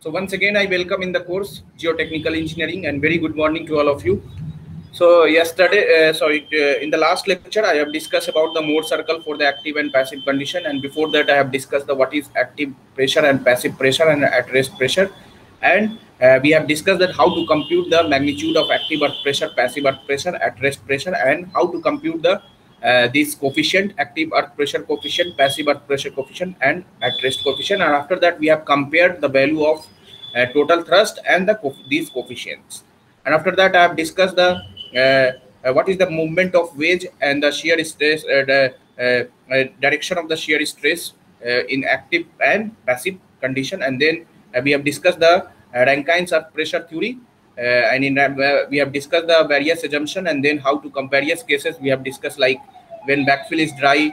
So once again, I welcome in the course Geotechnical Engineering, and very good morning to all of you. So in the last lecture, I have discussed about the mode circle for the active and passive condition, and before that, I have discussed the what is active pressure and passive pressure and at rest pressure, and we have discussed that how to compute the magnitude of active earth pressure, passive earth pressure, at rest pressure, and how to compute the this coefficient, active earth pressure coefficient, passive earth pressure coefficient, and at rest coefficient. And after that, we have compared the value of total thrust and these coefficients. And after that, I have discussed the what is the movement of wedge and the shear stress, direction of the shear stress in active and passive condition. And then we have discussed the Rankine's earth pressure theory, and we have discussed the various assumption, and then how to compare various cases. We have discussed like when backfill is dry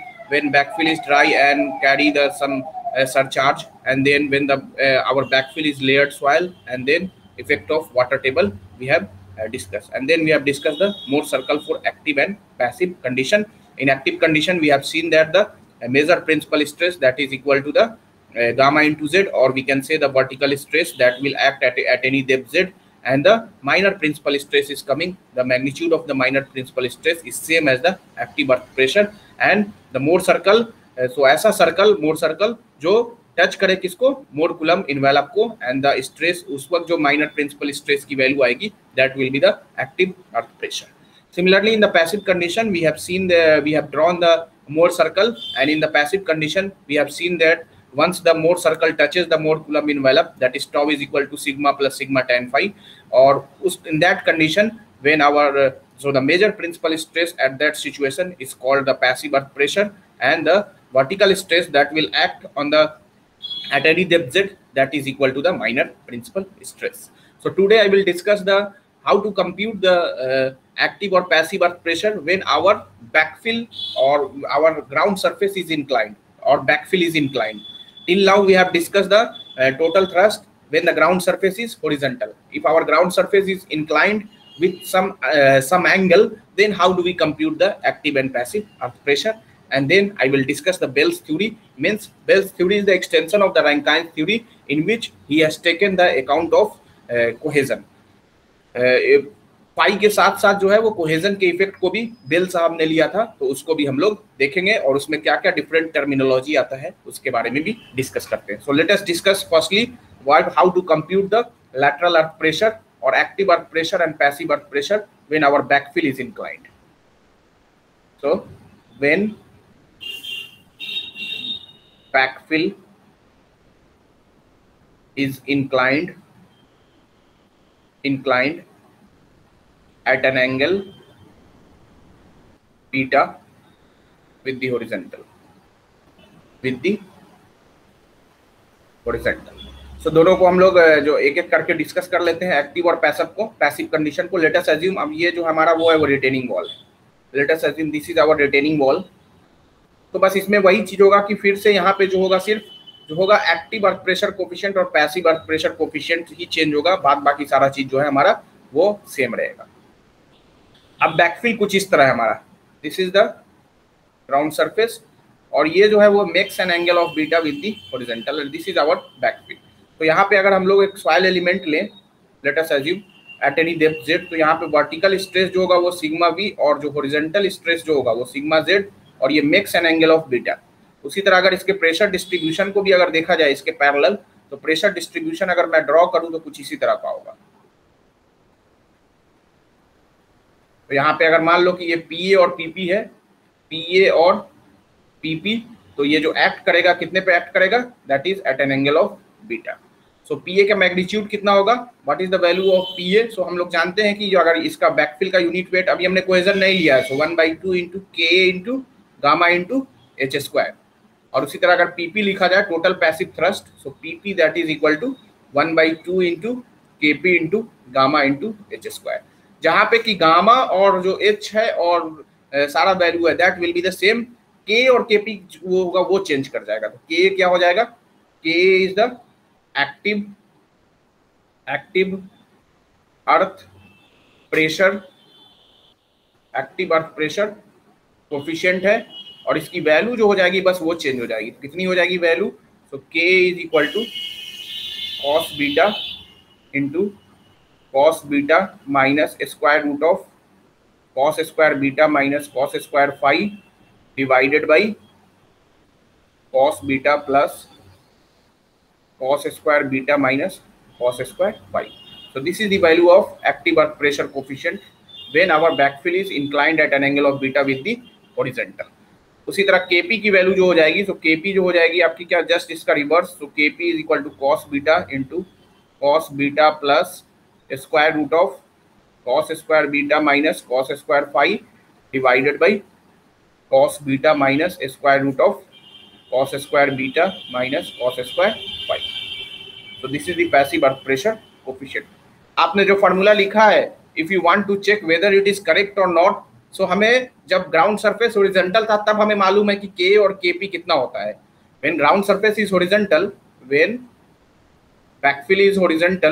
and carry the some surcharge, and then when the our backfill is layered soil, and then effect of water table we have discussed. And then we have discussed the mode circle for active and passive condition. In active condition, we have seen that the major principal stress, that is equal to the gamma into z, or we can say the vertical stress that will act at any depth z, and the minor principal stress is coming, the magnitude of the minor principal stress is same as the active earth pressure. And the mode circle, so ऐसा circle, Mohr circle जो touch करे किसको, Mohr Coulomb envelope को, and the stress उस वक्त जो minor principal stress की value आएगी, that will be the active earth pressure. Similarly, in the passive condition, we have drawn the mode circle, and in the passive condition, we have seen that once the mode circle touches the mode coulomb envelope, that is tau is equal to sigma plus sigma tan phi, or in that condition, when our so the major principal stress at that situation is called the passive earth pressure, and the vertical stress that will act on the at any depth z, that is equal to the minor principal stress. So today I will discuss the how to compute the active or passive earth pressure when our backfill or our ground surface is inclined or backfill is inclined. Till now we have discussed the total thrust when the ground surface is horizontal. If our ground surface is inclined with some angle, then how do we compute the active and passive earth pressure? And then I will discuss the Bell's theory. Means Bell's theory is the extension of the Rankine's theory, in which he has taken the account of cohesion. पाई के साथ साथ जो है वो cohesion के effect को भी बेल साहब ने लिया था, तो उसको भी हम लोग देखेंगे, और उसमें क्या क्या डिफरेंट टर्मिनोलॉजी आता है उसके बारे में भी डिस्कस करते हैं. So let us discuss firstly how to compute the lateral earth pressure or active earth pressure and passive earth pressure when our backfill is inclined. So when backfill is inclined at an angle beta with the horizontal. So दोनों को हम लोग जो एक एक करके discuss कर लेते हैं, एक्टिव और पैसिव कंडीशन को. लेट अस अज्यूम, अब ये जो हमारा वो है वो रिटेनिंग वॉल है. Let us assume this is our retaining wall. तो बस इसमें वही चीज होगा कि फिर से यहाँ पे जो होगा सिर्फ जो होगा एक्टिव अर्थ प्रेशर कोफिशिएंट और पैसिव अर्थ प्रेशर कोफिशिएंट ही चेंज होगा, बाकी सारा चीज जो है हमारा वो सेम रहेगा. अब बैकफिल कुछ इस तरह है हमारा. This is the ground surface, और ये जो है वो makes an angle of beta with the horizontal, this is our backfill. तो यहाँ पे अगर हम लोग एक सॉइल एलिमेंट लें, let us assume at any depth z, तो यहाँ पे वर्टिकल स्ट्रेस जो होगा वो सिग्मा v, और जो हॉरिजॉन्टल स्ट्रेस जो होगा वो सिग्मा z, और ये makes an angle of beta. उसी तरह अगर इसके प्रेशर डिस्ट्रीब्यूशन को भी अगर देखा जाए इसके पैरेलल, तो प्रेशर डिस्ट्रीब्यूशन अगर मैं ड्रॉ करूं तो कुछ इसी तरह का होगा. तो यहाँ पे अगर मान लो कि ये PA और PP है, PA और PP, तो ये जो एक्ट करेगा कितने पे एक्ट करेगा, that is at an angle of beta. So PA का मैग्नीट्यूड कितना होगा, what is the value of PA. So हम लोग जानते हैं कि जो अगर इसका बैकफिल का यूनिट वेट, अभी हमने कोहेजन नहीं लिया है, so 1/2 into Ka into gamma into h square. और उसी तरह अगर PP लिखा जाए total passive thrust, so PP that is equal to 1/2 into Kp into gamma into h square. जहाँ पे कि गामा और जो h है और सारा वैल्यू है that will be the same. K और Kp वो होगा वो चेंज कर जाएगा. तो K क्या हो जाएगा, K is the active earth pressure coefficient है, और इसकी वैल्यू जो हो जाएगी बस वो चेंज हो जाएगी. कितनी हो जाएगी वैल्यू, तो K is equal to cos beta into cos beta minus square root of cos square beta minus cos square phi divided by cos beta plus cos square beta minus cos square phi. So this is the value of active earth pressure coefficient when our backfill is inclined at an angle of beta with the horizontal. उसी तरह Kp की value जो हो जाएगी, सो Kp जो हो जाएगी आपकी क्या, जस्ट इसका reverse. So Kp is equal to cos beta into cos beta plus square root of cos square beta minus cos square phi divided by cos beta minus square root of cos square beta minus cos square phi. So this is the passive earth pressure coefficient. आपने जो formula लिखा है, if you want to check whether it is correct और not, so हमें जब ground surface horizontal था तब हमें मालूम है कि K और Kp कितना होता है. When ground surface is horizontal, when backfill is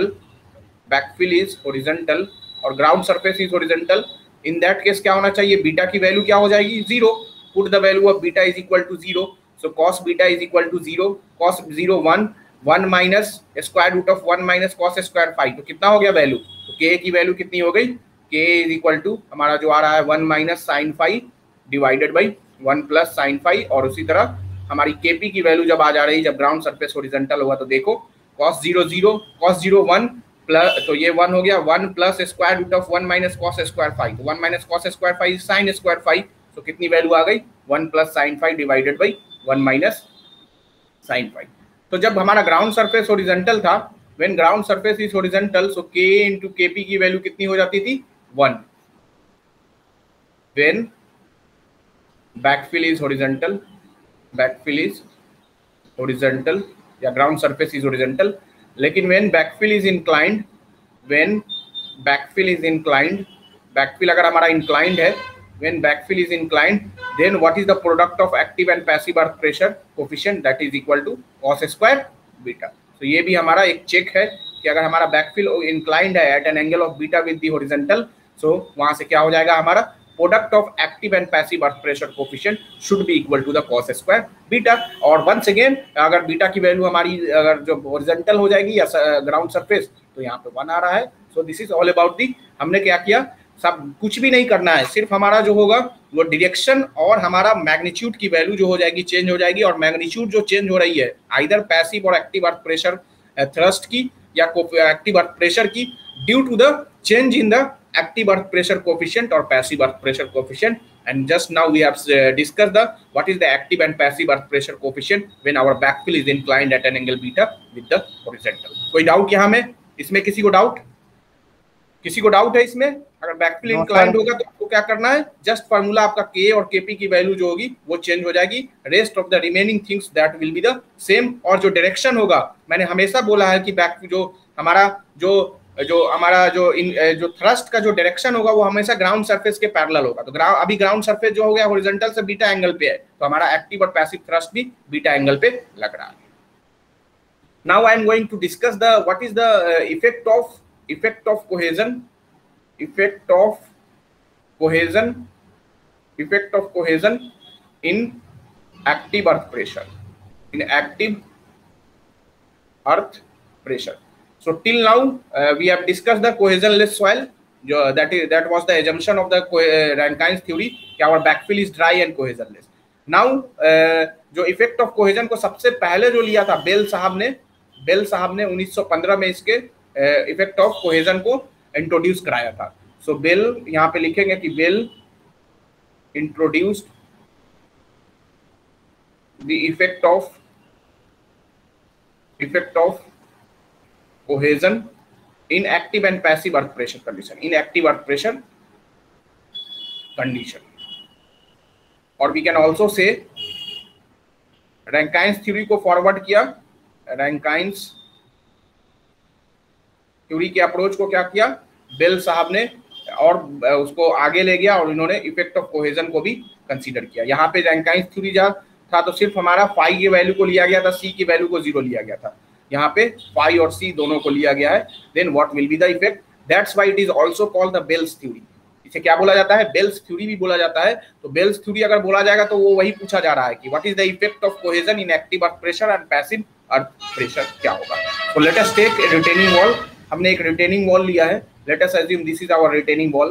horizontal और ground surface is horizontal, in that case क्या होना चाहिए, बीटा की वैल्यू क्या हो जाएगी, 0. Put the value of beta is equal to 0. So cos beta is equal to 0, cos 0 1 minus square root of 1 minus cos square phi. तो कितना हो गया वैल्यू, तो K की वैल्यू कितनी हो गई, K इज इक्वल टू हमारा जो आ रहा है 1 minus sine phi divided by 1 plus sine phi. और उसी तरह हमारी Kp की वैल्यू जब आ जा रही, जब ग्राउंड सरफेस हॉरिजॉन्टल होगा, तो देखो cos 0 1 प्लस, तो ये 1 हो गया, 1 plus square root of 1 minus cos square phi. तो 1 minus cos square phi sine square phi. तो कितनी वैल्यू आ गई, 1 plus sine phi divided by 1 minus sine phi. तो जब हमारा ग्राउंड सरफेस हॉरिजॉन्टल था, when ground surface is horizontal, so K into Kp की वैल्यू कितनी हो जाती थी, 1. व्हेन बैकफिल इज हॉरिजॉन्टल या ग्राउंड सरफेस इज हॉरिजॉन्टल. लेकिन when backfill is inclined, backfill अगर हमारा इंक्लाइंड है, when backfill is inclined, then what is the product of active and passive earth pressure coefficient, that is equal to cos square beta. तो ये भी हमारा एक check है कि अगर हमारा बैकफिल इंक्लाइंड है at an angle of beta with the horizontal, so वहां से क्या हो जाएगा, हमारा product of active and passive earth pressure coefficient should be equal to the cos square beta. और वंस अगेन अगर बीटा की वैल्यू हमारी अगर जो हॉरिजॉन्टल हो जाएगी या ग्राउंड सरफेस, तो यहाँ पे 1 आ रहा है. So this is all about the, हमने क्या किया, सब कुछ भी नहीं करना है, सिर्फ हमारा जो होगा वो डायरेक्शन और हमारा मैग्नीट्यूड की वैल्यू जो हो जाएगी चेंज हो जाएगी. और मैग्नीट्यूड जो चेंज हो रही है आइदर पैसिव और एक्टिव अर्थ प्रेशर थ्रस्ट की या एक्टिव अर्थ प्रेशर की, due to the change in the active earth pressure coefficient और passive earth pressure coefficient. And just now we have discussed the what is the active and passive earth pressure coefficient when our backfill is inclined at an angle beta with the horizontal. कोई doubt यहाँ में, इसमें किसी को doubt है इसमें? अगर backfill inclined होगा तो आपको क्या करना है, जस्ट फार्मूला आपका K और Kp की वैल्यू जो होगी वो चेंज हो जाएगी, rest of the remaining things that will be the same. और जो डायरेक्शन होगा, मैंने हमेशा बोला है कि बैक जो थ्रस्ट का जो डायरेक्शन होगा वो हमेशा ग्राउंड सरफेस के पैरेलल होगा. तो अभी ग्राउंड सरफेस जो हो गया हॉरिजॉन्टल से बीटा एंगल पे है, तो हमारा एक्टिव और पैसिव थ्रस्ट भी बीटा एंगल पे लग रहा है. Now I am going to discuss the what is the effect of cohesion in active earth pressure, so till now we have discussed the cohesionless soil. That was the assumption of the Rankine's theory कि our backfill is dry and cohesionless. Now जो effect of cohesion को सबसे पहले जो लिया था bell साहब ने 1915 में इसके इफेक्ट ऑफ कोहेजन को इंट्रोड्यूस कराया था. सो बेल यहाँ पे लिखेंगे कि Bell introduced the effect of cohesion in active and passive earth pressure condition. और we can also say Rankine's theory को फॉरवर्ड किया, रैंकाइन्स थ्योरी के अप्रोच को क्या किया बेल साहब ने, और उसको आगे ले गया और इन्होंने इफेक्ट ऑफ कोहेजन को भी कंसीडर किया. यहाँ पे रैंकाइन्स थ्योरी जहाँ था तो सिर्फ हमारा फाई की वैल्यू को लिया गया था, सी की वैल्यू को 0 लिया गया था. यहाँ पे फाई और सी दोनों को लिया गया है. Then what will be the effect, that's why it is also called the Bell's theory. इसे क्या बोला जाता है, बेल्स थ्योरी भी बोला जाता है. तो बेल्स थ्योरी अगर बोला जाएगा तो वो वही पूछा जा रहा है कि what is the effect of cohesion in active earth pressure and passive earth pressure क्या होगा। तो let us take retaining wall. हमने एक रिटेनिंग वॉल लिया है। Let us assume this is our retaining wall.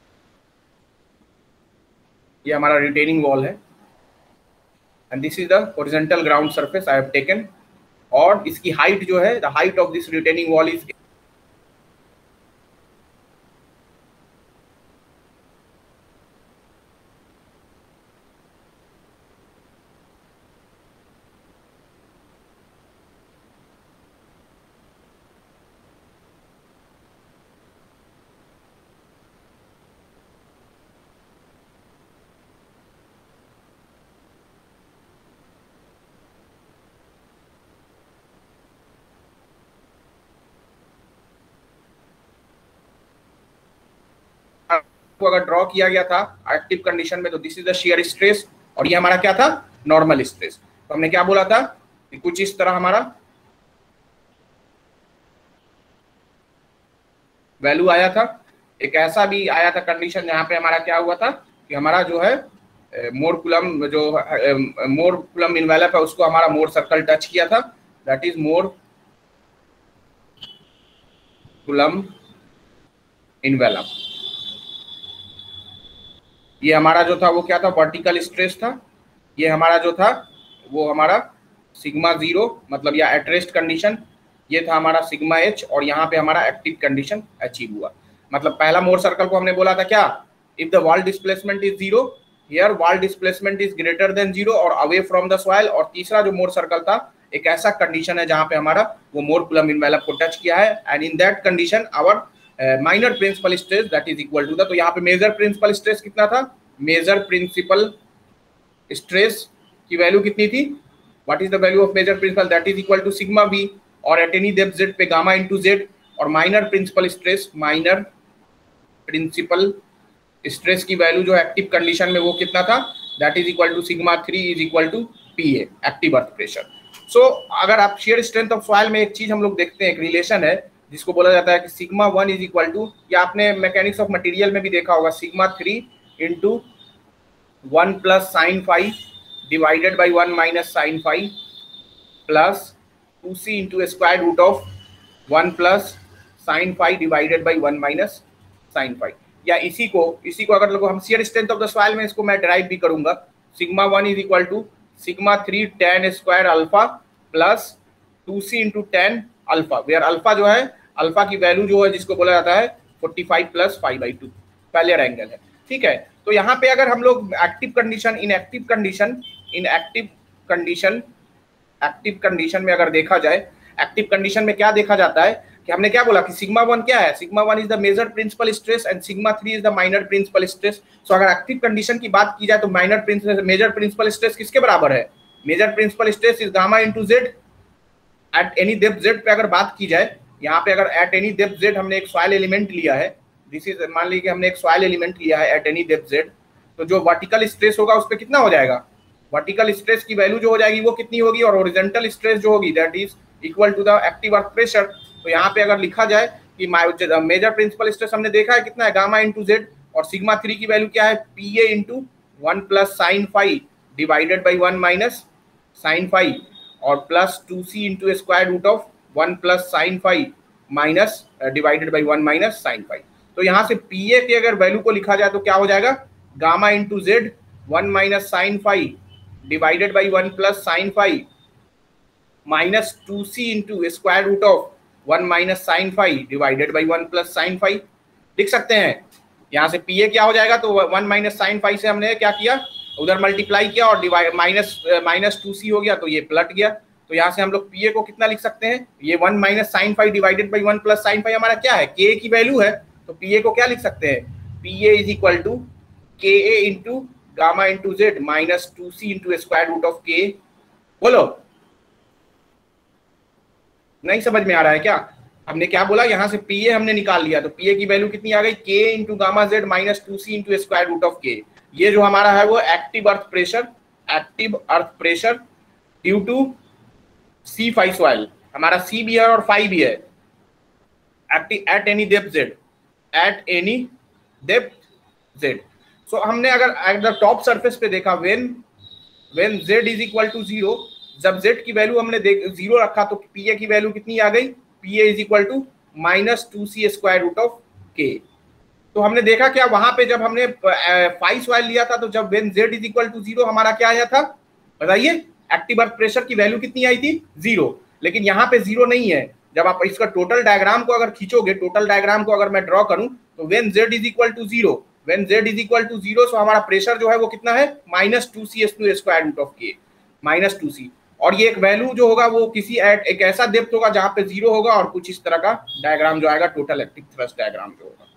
ये हमारा रिटेनिंग वॉल है and this is the horizontal ground surface I have taken. और इसकी हाइट जो है, the height of this retaining wall is को अगर ड्रॉ किया गया था एक्टिव कंडीशन में तो this is the shear stress और ये हमारा क्या था, नॉर्मल स्ट्रेस। तो हमने क्या बोला था कि कुछ इस तरह हमारा वैल्यू आया था। एक ऐसा भी आया था कंडीशन जहां पे हमारा क्या हुआ था कि हमारा जो है मोर कुलम इन्वेलप है उसको हमारा मोर सर्कल टच किया था, that is Mohr Coulomb envelope. ये हमारा जो था वो क्या था, वर्टिकल स्ट्रेस था। ये हमारा जो था वो हमारा सिग्मा 0 मतलब या एट रेस्ट कंडीशन, ये था हमारा सिग्मा h और यहाँ पे हमारा एक्टिव कंडीशन अचीव हुआ। मतलब पहला मोर सर्कल को हमने बोला था क्या, if the wall displacement is 0 here wall displacement is greater than 0 और अवे फ्रॉम द सॉइल। और तीसरा जो मोर सर्कल था एक ऐसा कंडीशन है जहाँ पे हमारा वो मोर कुलम इन्वेलप को टच किया है and in that condition our minor principal stress that is equal to the, तो यहाँ पे मेजर प्रिंसिपल स्ट्रेस कितना था, मेजर प्रिंसिपल स्ट्रेस की वैल्यू कितनी थी, what is the value of major principal, that is equal to sigma v और at any depth z पे गामा इंटू z। और माइनर प्रिंसिपल स्ट्रेस की वैल्यू जो एक्टिव कंडीशन में वो कितना था, that is equal to sigma 3 is equal to PA active earth pressure. So अगर आप शेयर स्ट्रेंथ ऑफ सॉइल में एक चीज हम लोग देखते हैं, एक रिलेशन है जिसको बोला जाता है कि सिग्मा 1 इज इक्वल टू, या आपने मैकेनिक्स ऑफ मटेरियल में भी देखा होगा, sigma 3 into 1 plus sine five divided by 1 minus sine five plus 2c into square root of 1 plus sine five divided by 1 minus sine five. या इसी को अगर लोग हम shear strength of the soil में इसको मैं ड्राइव भी करूंगा, sigma 1 is equal to sigma 3 tan square alpha plus 2c into tan alpha, where alpha जो है, अल्फा की वैल्यू जो है जिसको बोला जाता है 45 प्लस 5/2 पैरेलल एंगल है, ठीक है। तो यहाँ पे अगर हम लोग एक्टिव कंडीशन में अगर देखा जाए, एक्टिव कंडीशन में क्या देखा जाता है कि हमने क्या बोला कि सिग्मा 1 क्या है, sigma 1 is the major principal stress and sigma 3 is the minor principal stress. So अगर एक्टिव कंडीशन की बात की जाए तो मेजर प्रिंसिपल स्ट्रेस किसके बराबर है, major principal stress is gamma into z at any depth z पे अगर बात की जाए, यहाँ पे अगर एट एनी डेप्थ z हमने एक सॉइल एलिमेंट लिया है, दिस इज मान लीजिए कि हमने एक सॉइल एलिमेंट लिया है एट एनी डेप्थ z, तो जो वर्टिकल स्ट्रेस होगा उस पर कितना हो जाएगा, वर्टिकल स्ट्रेस की वैल्यू जो हो जाएगी वो कितनी होगी, और हॉरिजॉन्टल स्ट्रेस जो होगी that is equal to the active earth pressure. तो यहाँ पे अगर लिखा जाए कि मेजर प्रिंसिपल स्ट्रेस हमने देखा है कितना है, गामा इंटू z, और सिग्मा 3 की वैल्यू क्या है, PA into 1 plus sine five divided by 1 minus sine five और plus 2c into square root of 1 plus sine five minus divided by 1 minus sine five. तो यहाँ से PA की अगर वैल्यू को लिखा जाए तो क्या हो जाएगा, gamma into z 1 minus sine five divided by 1 plus sine five minus 2c into square root of 1 minus sine five divided by 1 plus sine five लिख सकते हैं। यहाँ से PA क्या हो जाएगा, तो 1 माइनस साइन फाइव से हमने क्या किया, उधर मल्टीप्लाई किया और डिवाइड माइनस 2c हो गया तो ये पलट गया। तो यहाँ से हम लोग PA को कितना लिख सकते हैं, ये 1 minus sine five divided by 1 plus sine five हमारा क्या है, K की वैल्यू है, तो PA को क्या लिख सकते हैं, PA is equal to KA into gamma into z minus 2c into square root of K। बोलो नहीं समझ में आ रहा है क्या, हमने क्या बोला, यहाँ से PA हमने निकाल लिया तो PA की वैल्यू कितनी आ गई, K into gamma z minus 2c into square root of K। ये जो हमारा है वो active earth pressure due to C5 soil, हमारा C भी है और 5 भी है, at any depth z। So हमने अगर टॉप सरफेस पे देखा, when z is equal to 0, जब z की वैल्यू हमने जीरो रखा तो pa की वैल्यू कितनी आ गई, pa is equal to -2c square root of k। तो हमने देखा क्या वहां पे जब हमने फाई सॉइल लिया था तो जब when z is equal to 0 हमारा क्या आया था बताइए, एक्टिव अर्थ प्रेशर की वैल्यू कितनी आई थी 0। लेकिन यहाँ पे 0 नहीं है। जब आप इसका टोटल डायग्राम को अगर खींचोगे, टोटल डायग्राम को अगर मैं ड्रॉ करूं तो when z is equal to 0, when z is equal to 0 so हमारा प्रेशर जो है वो कितना है -2c square root of k, -2c। और ये एक वैल्यू जो होगा वो किसी एक ऐसा डेप्थ होगा जहां पे 0 होगा और कुछ इस तरह का डायग्राम जो आएगा टोटल एक्टिव थ्रस्ट डायग्राम जो होगा।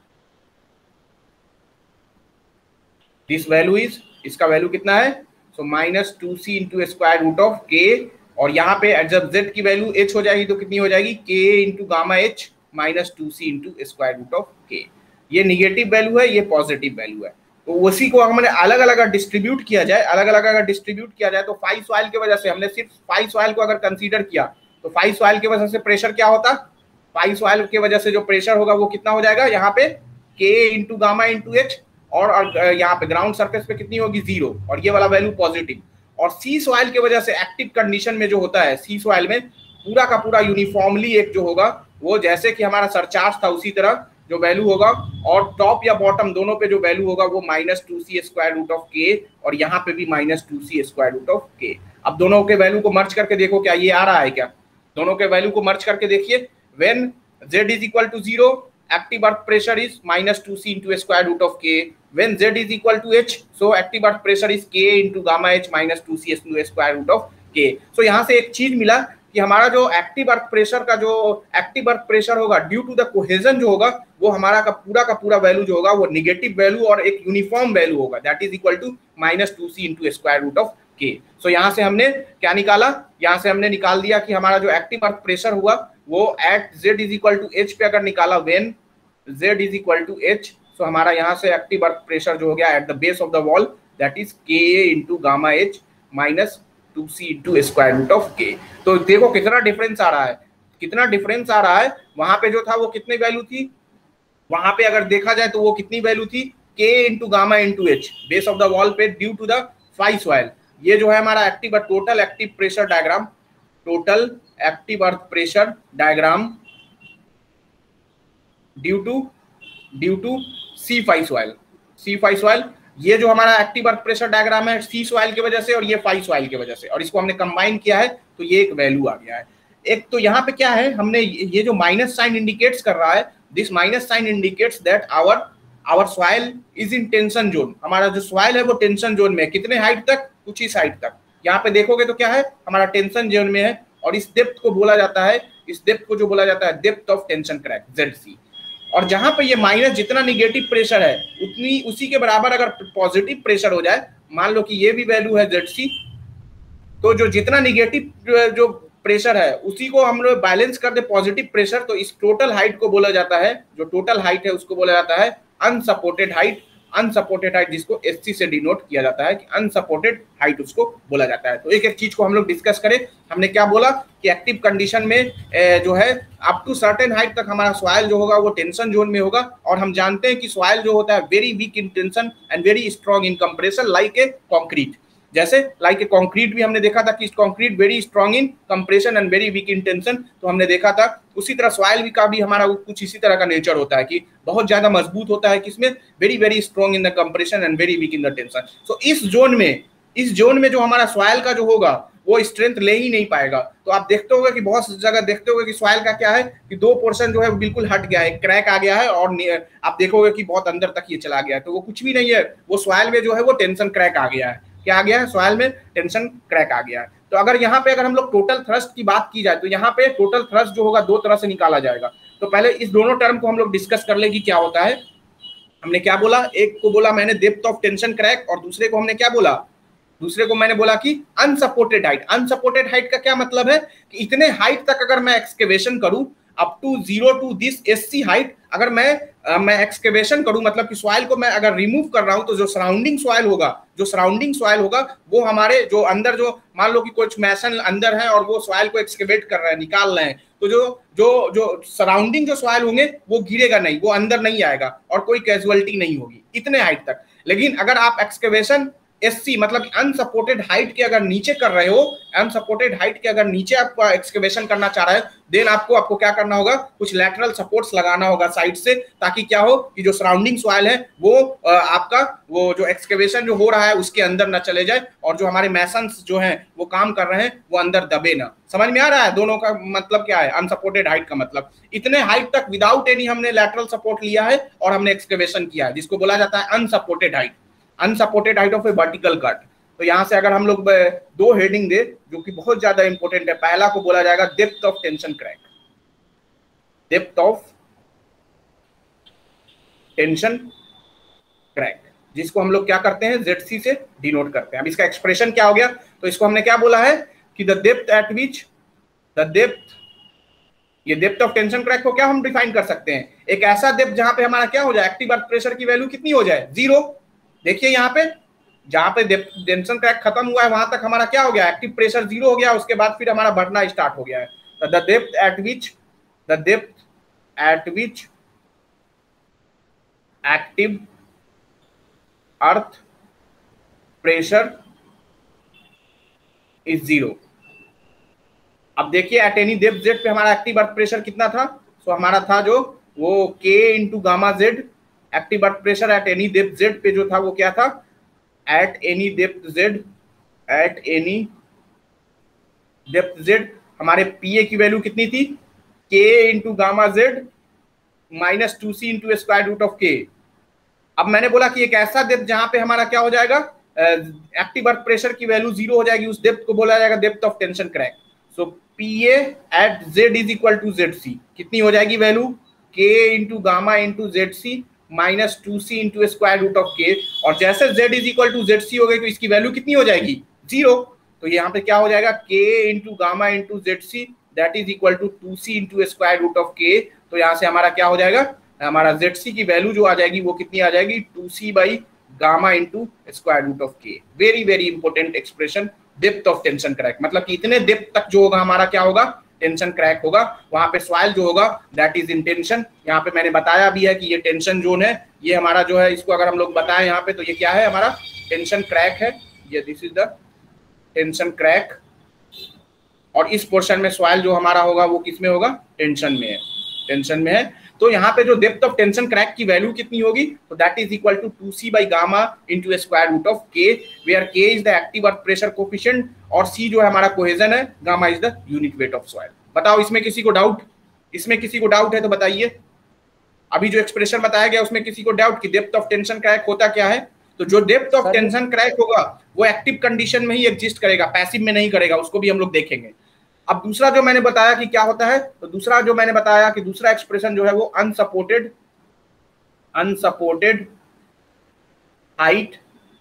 दिस वैल्यू इज, इसका वैल्यू कितना है, so -2c into square root of k। और यहाँ पे जब z की वैल्यू h हो जाएगी तो कितनी हो जाएगी, k into gamma h -2c into square root of k। ये निगेटिव वैल्यू है, ये पॉजिटिव वैल्यू है। तो उसी को हमने अलग अलग अगर डिस्ट्रीब्यूट किया जाए, अलग अलग अगर डिस्ट्रीब्यूट किया जाए तो फाई सॉइल की वजह से, हमने सिर्फ फाई सॉइल को अगर कंसीडर किया तो फाई सॉइल की वजह से प्रेशर क्या होता, फाई सॉइल की वजह से जो प्रेशर होगा वो कितना हो जाएगा, यहाँ पे k into gamma into h, और यहाँ पे ग्राउंड सरफेस पे कितनी होगी 0, और ये वाला वैल्यू पॉजिटिव। और सी सॉइल की वजह से एक्टिव कंडीशन में जो होता है, सी सॉइल में पूरा का पूरा यूनिफॉर्मली एक जो होगा वो जैसे कि हमारा सरचार्ज था उसी तरह जो वैल्यू होगा, और टॉप या बॉटम दोनों पे जो वैल्यू होगा वो -2c square root of k, और यहाँ पे भी -2c square root of k। अब दोनों के वैल्यू को मर्ज करके देखो क्या ये आ रहा है क्या, दोनों के वैल्यू को मर्ज करके देखिए। When z is equal to 0 active earth pressure is -2c into square root of k, when z is equal to h so active earth pressure is k into gamma h -2c into square root of k। so यहाँ से एक चीज मिला कि हमारा जो active earth pressure का जो एक्टिव अर्थ प्रेशर होगा ड्यू टू द कोहेजन जो होगा वो हमारा का पूरा वैल्यू जो होगा वो नेगेटिव वैल्यू और एक यूनिफॉर्म वैल्यू होगा, that is equal to -2c into square root of k। So यहाँ से हमने क्या निकाला, यहाँ से हमने निकाल दिया कि हमारा जो एक्टिव अर्थ प्रेशर हुआ वो at z is equal to h पे अगर निकाला, when z is equal to h, so हमारा यहाँ से एक्टिव अर्थ प्रेशर जो हो गया at the base of the wall that is ka into gamma h -2c into square root of k। तो देखो कितना डिफरेंस आ रहा है, कितना डिफरेंस आ रहा है। वहां पे जो था वो कितनी वैल्यू थी, वहां पे अगर देखा जाए तो वो कितनी वैल्यू थी, k into gamma into h base of the wall पे due to the phi soil. ये जो है हमारा active total active pressure diagram, total active earth pressure diagram due to C phi soil. ये जो हमारा एक्टिव अर्थ प्रेशर डायग्राम है सी soil की वजह से और ये फाई सॉइल की वजह से, और इसको हमने कंबाइन किया है तो ये एक वैल्यू आ गया है। एक तो यहाँ पे क्या है, हमने ये जो माइनस साइन इंडिकेट्स कर रहा है, this minus sine indicates that our soil is in tension zone. हमारा जो सॉइल है वो टेंशन जोन में है, कितने हाइट तक, कुछ इस हाइट तक। यहाँ पे देखोगे तो क्या है, हमारा टेंशन जोन में है, और इस डेप्थ को बोला जाता है, इस डेप्थ को जो बोला जाता है depth of tension crack ZC। और जहां पे ये माइनस जितना निगेटिव प्रेशर है उसी के बराबर अगर पॉजिटिव प्रेशर हो जाए, मान लो कि ये भी वैल्यू है ZC, तो जो जितना निगेटिव जो प्रेशर है उसी को हम लोग बैलेंस कर दे पॉजिटिव प्रेशर, तो इस टोटल हाइट को बोला जाता है, जो टोटल हाइट है उसको बोला जाता है अनसपोर्टेड हाइट। अनसपोर्टेड हाइट जिसको SC से डिनोट किया जाता है कि अनसपोर्टेड हाइट उसको बोला जाता है। तो एक एक चीज को हम लोग डिस्कस करें। हमने क्या बोला कि एक्टिव कंडीशन में जो है अप टू सर्टेन हाइट तक हमारा सॉइल जो होगा वो टेंशन जोन में होगा, और हम जानते हैं कि सॉइल जो होता है very weak in tension and very strong in compression like a concrete. जैसे लाइक ए कॉन्क्रीट भी हमने देखा था कि concrete very strong in compression and very weak in tension, तो हमने देखा था उसी तरह सॉइल का भी हमारा कुछ इसी तरह का नेचर होता है कि बहुत ज्यादा मजबूत होता है, किसमें very very strong in the compression and very weak in the tension. So इस जोन में जो हमारा सॉइल का जो होगा वो स्ट्रेंथ ले ही नहीं पाएगा। तो आप देखते होंगे कि बहुत जगह देखते होंगे कि सॉइल का क्या है कि 2% जो है बिल्कुल हट गया है, क्रैक आ गया है, और आप देखोगे कि बहुत अंदर तक ये चला गया है, तो वो कुछ भी नहीं है, वो सॉइल में जो है वो टेंशन क्रैक आ गया है। क्या आ गया है, सॉइल में टेंशन क्रैक आ गया है। तो अगर यहाँ पे अगर हम लोग टोटल थ्रस्ट की बात की जाए तो यहाँ पे टोटल थ्रस्ट जो होगा दो तरह से निकाला जाएगा। तो पहले इस दोनों टर्म को हम लोग डिस्कस कर ले कि क्या होता है। हमने क्या बोला, एक को बोला मैंने डेप्थ ऑफ टेंशन क्रैक, और दूसरे को हमने क्या बोला, दूसरे को मैंने बोला कि अनसपोर्टेड हाइट। अनसपोर्टेड हाइट का क्या मतलब है कि इतने हाइट तक अगर मैं एक्सकेवेशन करूं up to 0 to this SC height, अगर मैं एक्सकेवेशन करूं मतलब कि सॉइल को मैं अगर रिमूव कर रहा हूं तो जो सराउंडिंग सॉइल होगा वो हमारे जो अंदर जो मान लो कि कुछ मैसन अंदर है और वो सॉइल को एक्सकेवेट कर रहे हैं, निकाल रहे हैं, तो जो सराउंडिंग जो सॉइल होंगे वो गिरेगा नहीं, वो अंदर नहीं आएगा और कोई कैजुअलिटी नहीं होगी इतने हाइट तक। लेकिन अगर आप एक्सकेवेशन SC मतलब अनसपोर्टेड हाइट के अगर नीचे कर रहे हो, अनसपोर्टेड हाइट के अगर नीचे आप एक्सकेवेशन करना चाह रहे हैं, देन आपको क्या करना होगा, कुछ लैटरल सपोर्ट्स लगाना होगा साइड से, ताकि क्या हो कि जो सराउंडिंग सॉइल है वो आपका वो जो एक्सकेवेशन जो हो रहा है उसके अंदर ना चले जाए, और जो हमारे मैसन्स जो हैं वो काम कर रहे हैं वो अंदर दबे ना। समझ में आ रहा है दोनों का मतलब क्या है? अनसपोर्टेड हाइट का मतलब इतने हाइट तक विदाउट एनी हमने लैटरल सपोर्ट लिया है और हमने एक्सकेवेशन किया है, जिसको बोला जाता है unsupported height, unsupported height of a vertical cut. तो यहां से अगर हम लोग दो हेडिंग दे जो कि बहुत ज्यादा इंपॉर्टेंट है, पहला को बोला जाएगा depth of tension crack, depth of tension crack, जिसको हम लोग क्या करते हैं ZC से डिनोट करते हैं। अब इसका एक्सप्रेशन क्या हो गया, तो इसको हमने क्या बोला है कि the depth at which the depth, ये डेप्थ ऑफ टेंशन क्रैक को क्या हम डिफाइन कर सकते हैं, एक ऐसा डेप्थ जहां पे हमारा क्या हो जाए, एक्टिव अर्थ प्रेशर की वैल्यू कितनी हो जाए, 0। देखिए यहाँ पे जहां पे टेंशन क्रैक खत्म हुआ है वहां तक हमारा क्या हो गया, एक्टिव प्रेशर 0 हो गया, उसके बाद फिर हमारा बढ़ना स्टार्ट हो गया है। तो the depth at which active earth pressure is 0। अब देखिए एट एनी डेप्थ Z पे हमारा एक्टिव अर्थ प्रेशर कितना था, सो हमारा था जो वो K into gamma Z, active earth pressure at any depth Z पे जो था वो क्या था, एट एनी डेप्थ Z हमारे PA की वैल्यू कितनी थी, K into gamma Z minus 2C into square root of K। अब मैंने बोला कि एक ऐसा डेप्थ जहां पे हमारा क्या हो जाएगा, एक्टिव अर्थ प्रेशर की वैल्यू 0 हो जाएगी, उस डेप्थ को बोला जाएगा depth of tension crack. So PA at Z is equal to ZC, कितनी हो जाएगी value, K into gamma into ZC minus 2C into square root of K। और जैसे Z is equal to ZC हो गई तो इसकी वैल्यू कितनी हो जाएगी, 0। तो यहाँ पे क्या हो जाएगा, K into gamma into ZC that is equal to 2C into square root of K। तो यहाँ से हमारा क्या हो जाएगा, हमारा ZC की वैल्यू जो आ जाएगी वो कितनी आ जाएगी, 2C by gamma into square root of K। Very very important expression, depth of tension crack, मतलब कि इतने डेप्थ तक जो होगा हमारा क्या होगा, टेंशन क्रैक होगा, वहां पे सॉइल जो होगा दैट इज इन टेंशन। यहाँ पे मैंने बताया भी है कि ये टेंशन जोन है, ये हमारा जो है इसको अगर हम लोग बताएं यहाँ पे तो ये क्या है, हमारा टेंशन क्रैक है, ये this is the tension crack. और इस पोर्शन में सॉइल जो हमारा होगा वो किस में होगा, टेंशन में है, टेंशन में है। तो यहाँ पे जो डेप्थ ऑफ टेंशन क्रैक की वैल्यू कितनी होगी, तो that is equal to 2C by gamma into square root of K, where K is the active earth pressure coefficient और C जो है हमारा कोहेजन है, gamma is the unit weight of soil. बताओ इसमें किसी को डाउट, इसमें किसी को डाउट है तो बताइए। अभी जो एक्सप्रेशन बताया गया उसमें किसी को डाउट कि डेप्थ ऑफ टेंशन क्रैक होता क्या है, तो जो डेप्थ ऑफ टेंशन क्रैक होगा वो एक्टिव कंडीशन में ही एग्जिस्ट करेगा, पैसिव में नहीं करेगा, उसको भी हम लोग देखेंगे। अब दूसरा जो मैंने बताया कि क्या होता है, तो दूसरा जो मैंने बताया कि दूसरा एक्सप्रेशन जो है वो unsupported height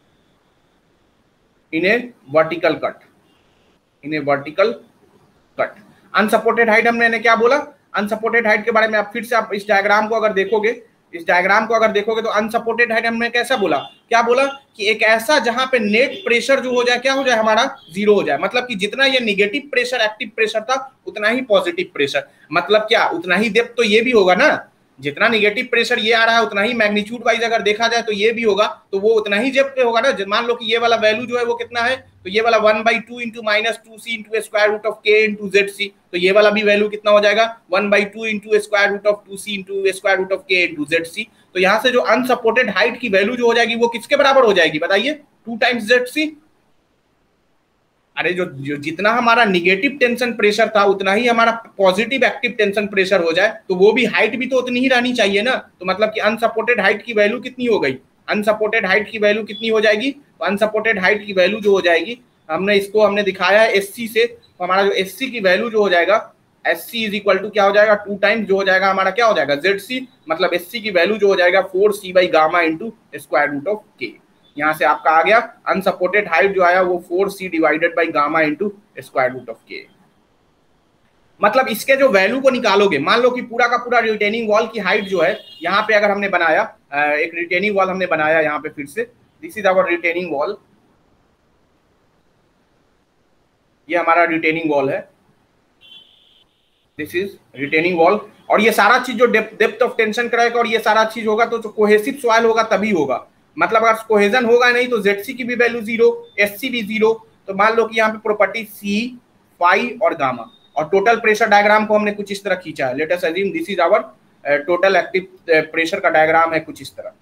in a vertical cut, in a vertical cut. Unsupported height हमने क्या बोला, अनसपोर्टेड हाइट के बारे में आप फिर से आप इस डायग्राम को अगर देखोगे, इस डायग्राम को अगर देखोगे तो अनसपोर्टेड हाइट हमने कैसा बोला, क्या बोला कि एक ऐसा जहां पे नेट प्रेशर जो हो जाए क्या हो जाए, हमारा 0 हो जाए। मतलब कि जितना ये निगेटिव प्रेशर एक्टिव प्रेशर था उतना ही पॉजिटिव प्रेशर, मतलब क्या उतना ही डेप्थ तो ये भी होगा ना, जितना निगेटिव प्रेशर ये आ रहा है उतना ही मैग्नीट्यूड वाइज अगर देखा जाए तो ये भी होगा, तो वो उतना ही डेप्थ पे होगा ना। मान लो कि ये वाला वैल्यू जो है वो कितना है, तो ये वाला 1/2 into minus 2C into square root of K into ZC, तो ये वाला भी वैल्यू कितना हो जाएगा, 1/2 into square root of 2C into square root of K into ZC। तो यहाँ से जो अनसपोर्टेड हाइट की वैल्यू जो हो जाएगी वो किसके बराबर हो जाएगी बताइए, 2 टाइम्स ZC। अरे जो जितना हमारा निगेटिव टेंशन प्रेशर था उतना ही हमारा पॉजिटिव एक्टिव टेंशन प्रेशर हो जाए, तो वो भी हाइट भी तो उतनी ही रहनी चाहिए ना। तो मतलब कि अनसपोर्टेड हाइट की वैल्यू कितनी हो गई, अनसपोर्टेड हाइट की वैल्यू कितनी हो जाएगी, तो अनसपोर्टेड हाइट की वैल्यू जो हो जाएगी, हमने दिखाया है SC से, तो हमारा जो SC की वैल्यू जो हो जाएगा, SC इज इक्वल टू क्या हो जाएगा, 2 टाइम्स जो हो जाएगा हमारा क्या हो जाएगा ZC, मतलब SC की वैल्यू जो हो जाएगा 4C by gamma into square root of K। यहाँ से आपका आ गया अनसपोर्टेड हाइट जो आया वो 4C divided by gamma into square root of K। मतलब इसके जो वैल्यू को निकालोगे, मान लो कि पूरा का पूरा रिटेनिंग वॉल की हाइट जो है, यहाँ पे अगर हमने बनाया एक रिटेनिंग वॉल हमने बनाया यहाँ पे, फिर से this is our retaining wall, ये हमारा रिटेनिंग वॉल है, दिस इज रिटेनिंग वॉल। और ये सारा चीज जो डेप्थ ऑफ टेंशन क्रैक और ये सारा चीज होगा तो जो कोहेसिव सॉइल होगा तभी होगा। मतलब अगर कोहेजन होगा नहीं तो जेड सी की भी वैल्यू जीरो, एस सी भी जीरो। तो मान लो कि यहाँ पे प्रॉपर्टी सी, फाई और गामा, और टोटल प्रेशर डायग्राम को हमने कुछ इस तरह खींचा है। Let us assume this is our total active pressure का डायग्राम है कुछ इस तरह।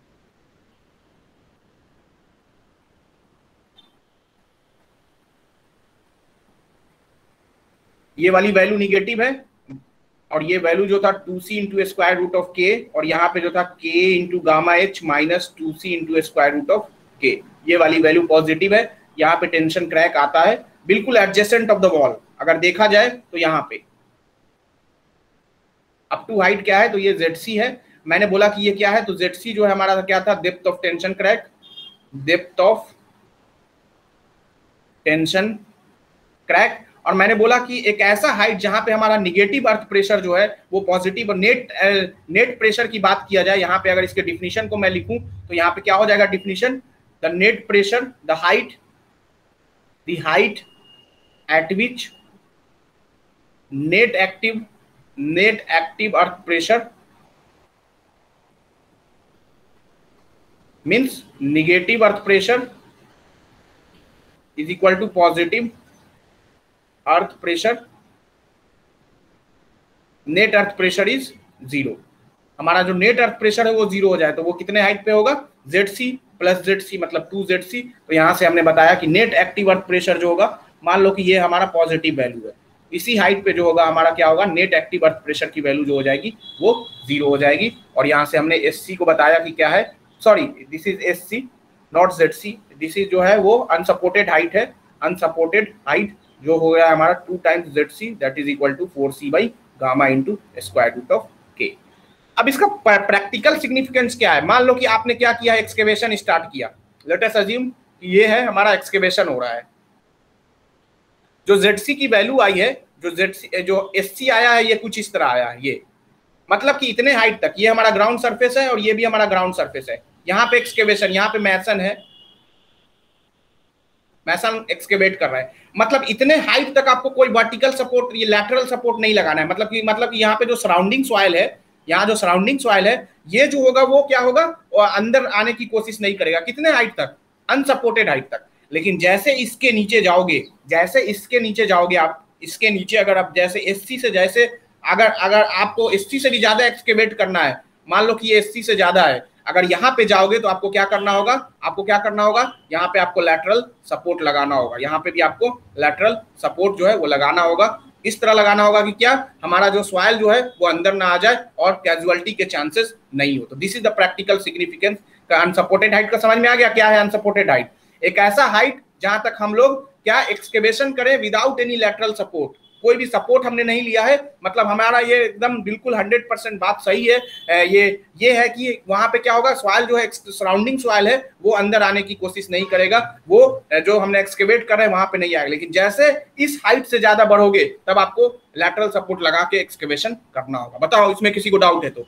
ये वाली वैल्यू निगेटिव है और ये वैल्यू जो था 2c into square root of के, और यहाँ पे जो था k into gamma H minus 2c into square root of K, ये वाली वैल्यू पॉजिटिव है। यहाँ पे टेंशन क्रैक आता है बिल्कुल एडजेसेंट ऑफ द वॉल, अगर देखा जाए तो यहाँ पे अप टू हाइट क्या है, तो ये ZC है। मैंने बोला कि ये क्या है, तो ZC जो है हमारा क्या था, depth of tension crack, depth of tension crack. और मैंने बोला कि एक ऐसा हाइट जहां पे हमारा निगेटिव अर्थ प्रेशर जो है वो पॉजिटिव, और नेट प्रेशर की बात किया जाए, यहाँ पे अगर इसके डिफिनीशन को मैं लिखूं तो यहाँ पे क्या हो जाएगा definition, the net pressure, the height at which net active earth pressure means negative earth pressure is equal to positive earth pressure, net earth pressure is zero. हमारा जो नेट अर्थ प्रेशर है वो जीरो हो जाए तो वो कितने height पे होगा, ZC प्लस ZC मतलब 2ZC। तो यहां से हमने बताया कि नेट एक्टिव अर्थ प्रेशर जो होगा, मान लो कि ये हमारा पॉजिटिव वैल्यू है, इसी हाइट पे जो होगा हमारा क्या होगा, नेट एक्टिव अर्थ प्रेशर की वैल्यू जो हो जाएगी वो जीरो हो जाएगी। और यहाँ से हमने SC को बताया कि क्या है, sorry this is SC not ZC, this is जो है वो अनसपोर्टेड हाइट है, अनसपोर्टेड हाइट जो हो गया हमारा 2 times ZC that is equal to 4C by gamma into square root of K. अब इसका प्रैक्टिकल सिग्निफिकेंस क्या है, मान लो कि आपने क्या किया, एक्सकेवेशन स्टार्ट किया। लेट अस अज्यूम कि ये है हमारा एक्सकेवेशन हो रहा है, जो ZC की वैल्यू आई है, जो SC आया है ये कुछ इस तरह आया है, ये मतलब कि इतने हाइट तक ये हमारा ग्राउंड सरफेस है और ये भी हमारा ग्राउंड सरफेस है। यहाँ पे एक्सकेवेशन, यहाँ पे मैसन है, मैसन एक्सकेवेट कर रहा है, मतलब इतने हाइट तक आपको कोई वर्टिकल सपोर्ट, ये लैटरल सपोर्ट नहीं लगाना है। मतलब कि यहाँ पे जो सराउंडिंग सॉइल है, यहाँ जो सराउंडिंग सॉइल है, ये जो होगा वो क्या होगा, अंदर आने की कोशिश नहीं करेगा। कितने हाइट तक, अनसपोर्टेड हाइट तक। लेकिन जैसे इसके नीचे जाओगे, आप इसके नीचे अगर आप जैसे SC से, जैसे अगर आपको SC से भी ज्यादा एक्सकेवेट करना है, मान लो कि ये SC से ज्यादा है, अगर यहाँ पे जाओगे तो आपको क्या करना होगा, यहाँ पे आपको लैटरल सपोर्ट लगाना होगा, यहाँ पे भी आपको लैटरल सपोर्ट जो है वो लगाना होगा। इस तरह लगाना होगा कि क्या, हमारा जो सॉइल जो है वो अंदर ना आ जाए और कैजुअलिटी के चांसेस नहीं हो। तो this is the practical significance का अनसपोर्टेड हाइट का। समझ में आ गया क्या है अनसपोर्टेड हाइट? एक ऐसा हाइट जहां तक हम लोग क्या एक्सकेवेशन करें विदाउट एनी लैटरल सपोर्ट, कोई भी सपोर्ट हमने नहीं लिया है, मतलब हमारा ये एकदम बिल्कुल 100% बात सही है। ये है कि वहां पे क्या होगा, सॉइल जो है सराउंडिंग सॉइल है वो अंदर आने की कोशिश नहीं करेगा, वो जो हमने एक्सकेवेट कर रहे हैं वहां पे नहीं आएगा। लेकिन जैसे इस हाइट से ज्यादा बढ़ोगे तब आपको लैटरल सपोर्ट लगा के एक्सकेवेशन करना होगा। बताओ इसमें किसी को डाउट है तो?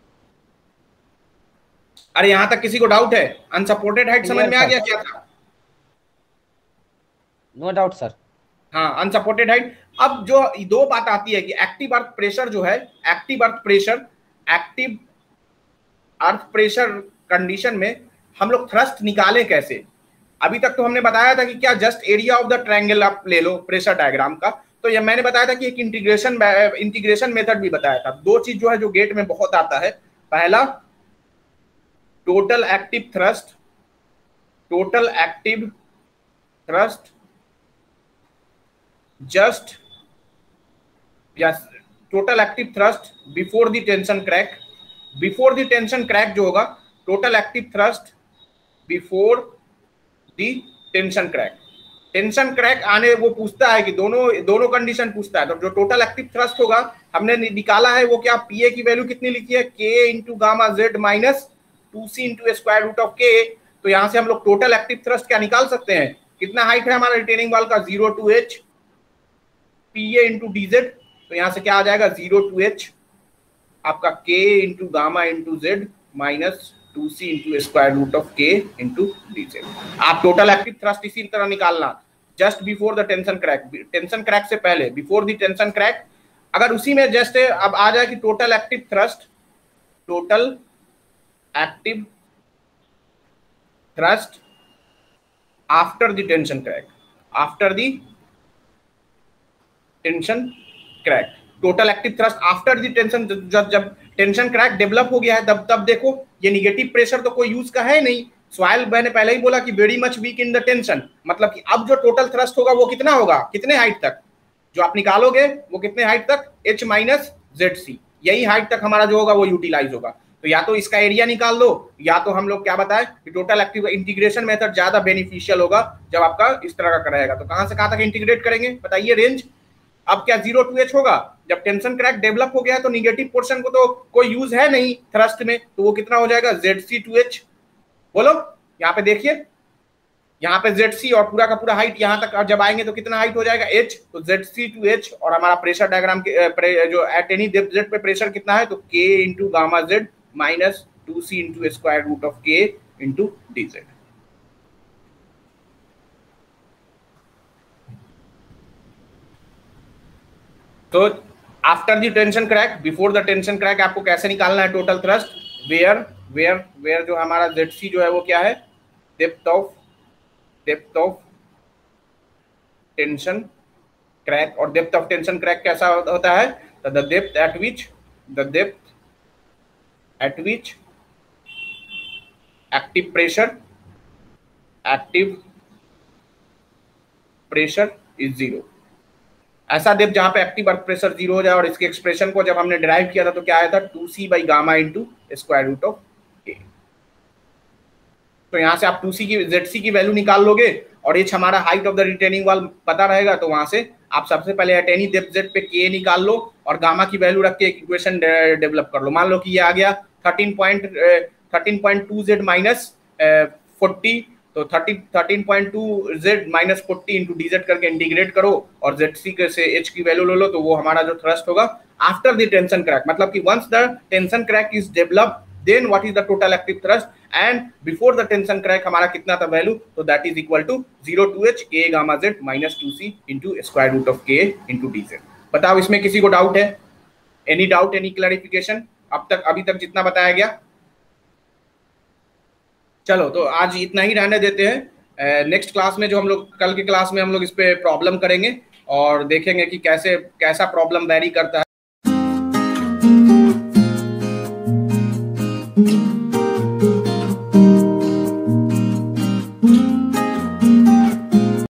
अरे यहां तक किसी को डाउट है? अनसपोर्टेड हाइट समझ में आ गया क्या था? No doubt sir. हाँ, अनसपोर्टेड हाइट। अब जो दो बात आती है कि एक्टिव अर्थ प्रेशर जो है, एक्टिव अर्थ प्रेशर कंडीशन में हम लोग थ्रस्ट निकालें कैसे। अभी तक तो हमने बताया था कि क्या just area of the triangle आप ले लो प्रेशर डायग्राम का, तो ये मैंने बताया था कि एक इंटीग्रेशन मेथड भी बताया था। दो चीज जो है जो गेट में बहुत आता है, पहला total active thrust just total active thrust before the tension crack जो होगा, total active thrust before the tension crack आने वो पूछता है कि दोनों कंडीशन पूछता है। तो जो टोटल एक्टिव थ्रस्ट होगा हमने निकाला है वो क्या, PA की वैल्यू कितनी लिखी है, K into gamma Z minus 2C into square root of K। तो यहां से हम लोग टोटल एक्टिव थ्रस्ट क्या निकाल सकते हैं, कितना हाइट है हमारा रिटेनिंग वॉल का, 0 to H PA into DZ। तो यहां से क्या आ जाएगा, 0 to H आपका K into gamma into Z minus 2C into square root of K into DZ। आप टोटल एक्टिव थ्रस्ट इसी तरह निकालना, just before the tension crack से पहले, बिफोर द टेंशन क्रैक। अगर उसी में जस्ट अब आ जाए कि total active thrust after the tension crack, after the tension crack, total active thrust after the tension, जब टेंशन क्रैक डेवलप हो गया है तब देखो ये निगेटिव प्रेशर तो कोई यूज का है नहीं। सॉइल मैंने पहले ही बोला कि very much weak in the tension, मतलब कि अब जो टोटल थ्रस्ट होगा वो कितना होगा, कितने हाइट तक जो आप निकालोगे वो कितने हाइट तक, h माइनस जेड सी, यही हाइट तक हमारा जो होगा वो यूटिलाइज होगा। तो या तो इसका एरिया निकाल दो, या तो हम लोग क्या बताएं कि टोटल एक्टिव इंटीग्रेशन मेथड ज्यादा बेनिफिशियल होगा जब आपका इस तरह का रहेगा। तो कहां से कहां तक इंटीग्रेट करेंगे बताइए रेंज। अब क्या 0 to h होगा, जब टेंशन क्रैक डेवलप हो गया है तो निगेटिव पोर्शन को तो कोई यूज है नहीं थ्रस्ट में, तो वो कितना हो जाएगा ZC to h। बोलो यहाँ पे देखिए, यहाँ पे ZC और पूरा का पूरा हाइट यहाँ तक जब आएंगे तो कितना हाइट हो जाएगा h, तो ZC to h। और हमारा प्रेशर डायग्राम के जो एट एनी डेप्थ z पे प्रेशर कितना है, तो k into gamma z minus 2c into square root of k into dz। तो after the tension crack, before the tension crack आपको कैसे निकालना है टोटल थ्रस्ट, वेयर जो हमारा ZC जो है वो क्या है, डेप्थ ऑफ टेंशन क्रैक। और डेप्थ ऑफ टेंशन क्रैक कैसा होता है, तो the depth at which active pressure is zero. ऐसा डेप्थ जहां पे एक्टिव वर्क प्रेशर जीरो हो जाए। और इसके एक्सप्रेशन को जब हमने डिराइव किया था तो क्या आया था, 2c by gamma into square root of k। तो यहाँ से आप 2c की ZC की वैल्यू निकाल लोगे और h हमारा height of the retaining wall पता रहेगा, तो वहां से आप सबसे पहले एट एनी डेप्थ z पे k निकाल लो और गामा की वैल्यू रख के एक इक्वेशन डेवलप कर लो। मान लो कि ये आ गया 13.2 z माइनस 40, तो 13.2 z माइनस 40 इंटू dz करके इंटीग्रेट करो और ZC से h की वैल्यू ले लो, तो वो हमारा जो थ्रस्ट होगा आफ्टर द टेंशन क्रैक, मतलब कि once the tension crack is developed then what is the total active thrust, and before the tension crack हमारा कितना था वैल्यू, तो that is equal to 0 to h k gamma z minus 2c into square root of k into dz। बताओ इसमें किसी को doubt है, any doubt, any clarification अब तक, अभी तक जितना बताया गया। चलो तो आज इतना ही रहने देते हैं। नेक्स्ट क्लास में जो हम लोग कल की क्लास में हम लोग इस पे प्रॉब्लम करेंगे और देखेंगे कि कैसा प्रॉब्लम वेरी करता है।